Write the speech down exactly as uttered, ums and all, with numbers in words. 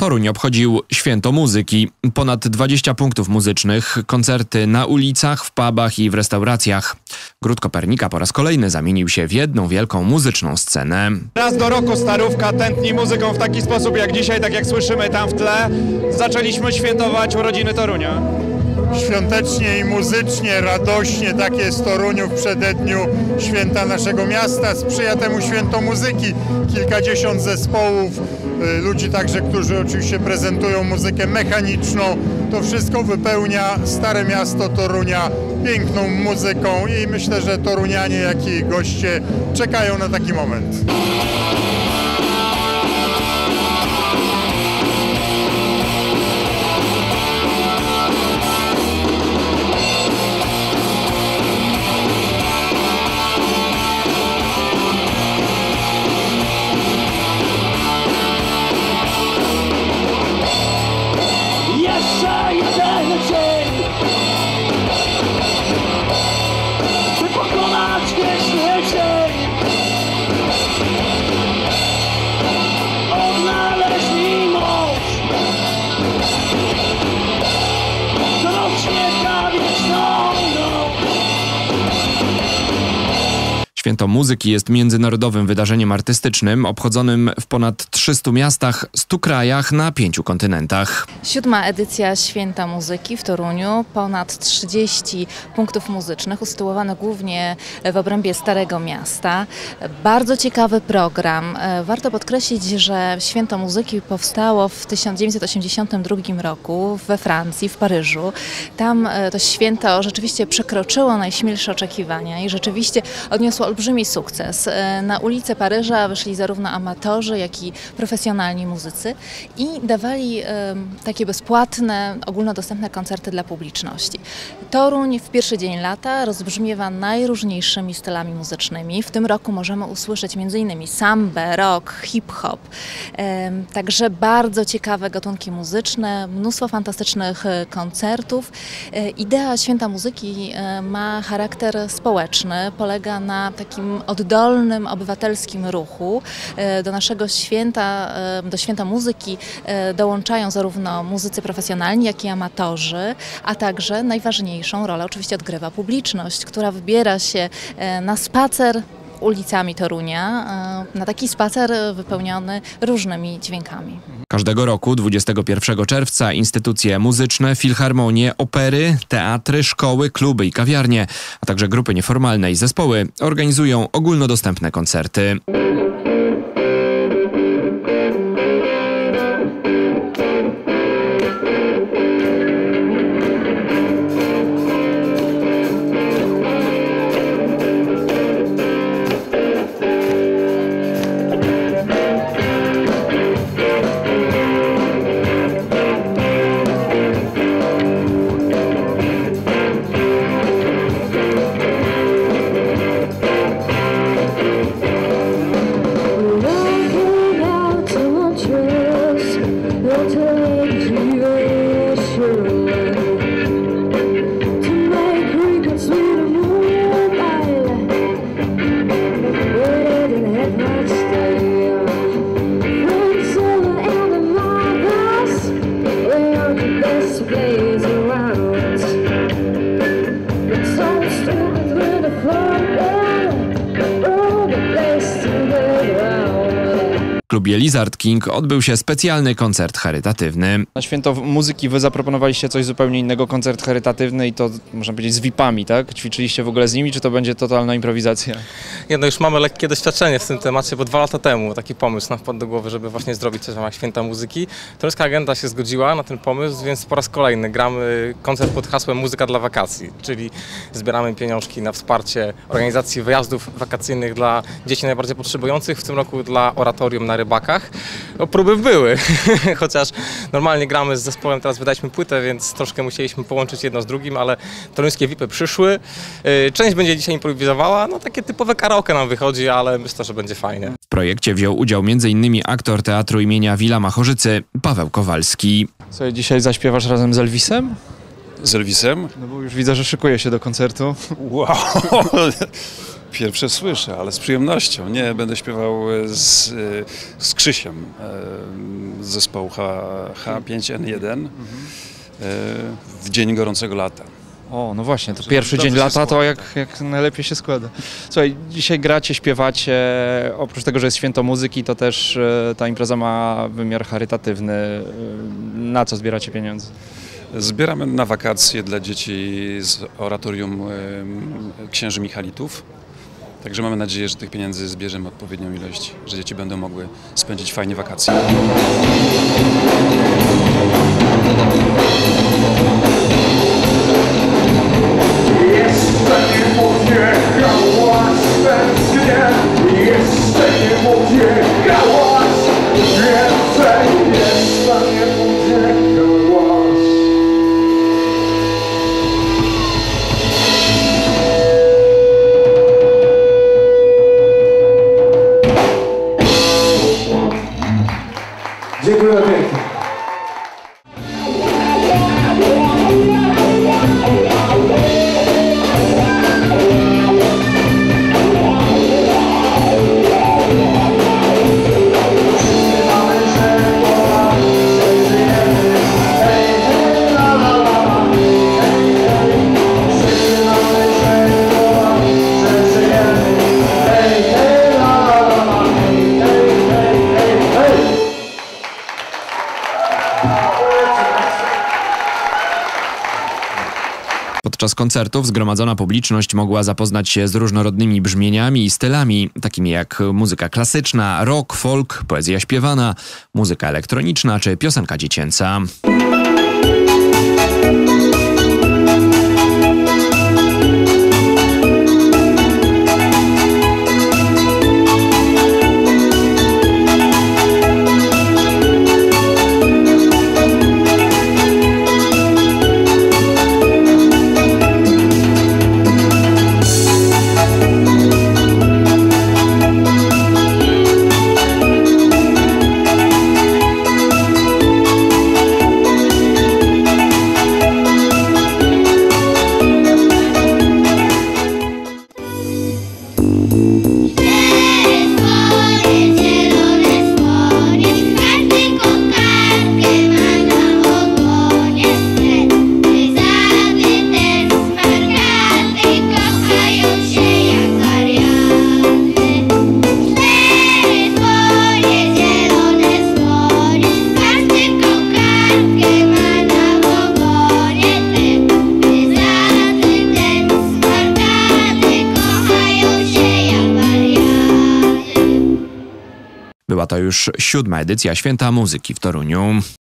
Toruń obchodził Święto Muzyki. Ponad dwadzieścia punktów muzycznych, koncerty na ulicach, w pubach i w restauracjach. Gród Kopernika po raz kolejny zamienił się w jedną wielką muzyczną scenę. Raz do roku Starówka tętni muzyką w taki sposób jak dzisiaj, tak jak słyszymy tam w tle. Zaczęliśmy świętować urodziny Torunia. Świątecznie i muzycznie, radośnie, tak jest w Toruniu w przededniu święta naszego miasta. Sprzyja temu Święto Muzyki. Kilkadziesiąt zespołów, ludzi także, którzy oczywiście prezentują muzykę mechaniczną. To wszystko wypełnia Stare Miasto Torunia piękną muzyką i myślę, że torunianie, jak i goście czekają na taki moment. Święto Muzyki jest międzynarodowym wydarzeniem artystycznym obchodzonym w ponad trzystu miastach, stu krajach na pięciu kontynentach. Siódma edycja Święta Muzyki w Toruniu. Ponad trzydzieści punktów muzycznych usytuowane głównie w obrębie Starego Miasta. Bardzo ciekawy program. Warto podkreślić, że Święto Muzyki powstało w tysiąc dziewięćset osiemdziesiątym drugim roku we Francji, w Paryżu. Tam to święto rzeczywiście przekroczyło najśmielsze oczekiwania i rzeczywiście odniosło olbrzymi sukces. Na ulice Paryża wyszli zarówno amatorzy, jak i profesjonalni muzycy i dawali e, takie bezpłatne, ogólnodostępne koncerty dla publiczności. Toruń w pierwszy dzień lata rozbrzmiewa najróżniejszymi stylami muzycznymi. W tym roku możemy usłyszeć między innymi sambę, rock, hip-hop. E, także bardzo ciekawe gatunki muzyczne, mnóstwo fantastycznych koncertów. E, idea Święta Muzyki e, ma charakter społeczny, polega na takim oddolnym, obywatelskim ruchu. Do naszego święta, do Święta Muzyki dołączają zarówno muzycy profesjonalni, jak i amatorzy, a także najważniejszą rolę oczywiście odgrywa publiczność, która wybiera się na spacer ulicami Torunia, na taki spacer wypełniony różnymi dźwiękami. Każdego roku dwudziestego pierwszego czerwca instytucje muzyczne, filharmonie, opery, teatry, szkoły, kluby i kawiarnie, a także grupy nieformalne i zespoły organizują ogólnodostępne koncerty. W klubie Lizard King odbył się specjalny koncert charytatywny. Na Święto Muzyki wy zaproponowaliście coś zupełnie innego, koncert charytatywny i to można powiedzieć z V I P-ami, tak? Ćwiczyliście w ogóle z nimi, czy to będzie totalna improwizacja? Nie, no już mamy lekkie doświadczenie w tym temacie, bo dwa lata temu taki pomysł nam wpadł do głowy, żeby właśnie zrobić coś w ramach Święta Muzyki. Toruńska agenda się zgodziła na ten pomysł, więc po raz kolejny gramy koncert pod hasłem Muzyka dla wakacji, czyli zbieramy pieniążki na wsparcie organizacji wyjazdów wakacyjnych dla dzieci najbardziej potrzebujących, w tym roku dla oratorium na Rybakach. No, próby były, chociaż normalnie gramy z zespołem, teraz wydaliśmy płytę, więc troszkę musieliśmy połączyć jedno z drugim, ale toruńskie V I P-y przyszły. Część będzie dzisiaj improwizowała, no takie typowe karaoke nam wychodzi, ale myślę, że będzie fajnie. W projekcie wziął udział między innymi aktor Teatru imienia Wilama Chorzycy Paweł Kowalski. Co, dzisiaj zaśpiewasz razem z Elvisem? Z Elvisem? No bo już widzę, że szykuje się do koncertu. Wow! Pierwsze słyszę, ale z przyjemnością. Nie, będę śpiewał z, z Krzysiem z zespołu H pięć N jeden w dzień gorącego lata. O, no właśnie, to pierwszy dzień lata to jak, jak najlepiej się składa. Słuchaj, dzisiaj gracie, śpiewacie, oprócz tego, że jest święto muzyki, to też e, ta impreza ma wymiar charytatywny. E, na co zbieracie pieniądze? Zbieramy na wakacje dla dzieci z oratorium e, księży Michalitów. Także mamy nadzieję, że tych pieniędzy zbierzemy odpowiednią ilość, że dzieci będą mogły spędzić fajnie wakacje. Dziękuję pięknie. Podczas koncertów zgromadzona publiczność mogła zapoznać się z różnorodnymi brzmieniami i stylami, takimi jak muzyka klasyczna, rock, folk, poezja śpiewana, muzyka elektroniczna czy piosenka dziecięca. Była to już siódma edycja Święta Muzyki w Toruniu.